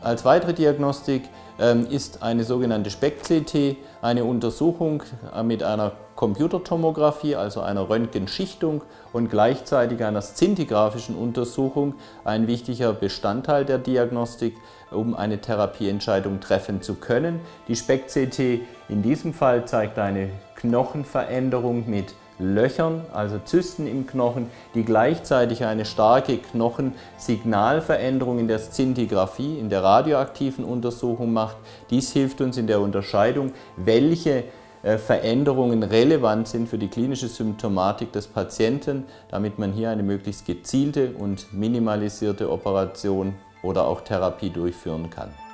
Als weitere Diagnostik ist eine sogenannte SPECT-CT, eine Untersuchung mit einer Computertomographie, also einer Röntgenschichtung und gleichzeitig einer szintigraphischen Untersuchung ein wichtiger Bestandteil der Diagnostik, um eine Therapieentscheidung treffen zu können. Die SPECT-CT in diesem Fall zeigt eine Knochenveränderung mit Löchern, also Zysten im Knochen, die gleichzeitig eine starke Knochensignalveränderung in der Szintigraphie, in der radioaktiven Untersuchung macht. Dies hilft uns in der Unterscheidung, welche Veränderungen relevant sind für die klinische Symptomatik des Patienten, damit man hier eine möglichst gezielte und minimalisierte Operation oder auch Therapie durchführen kann.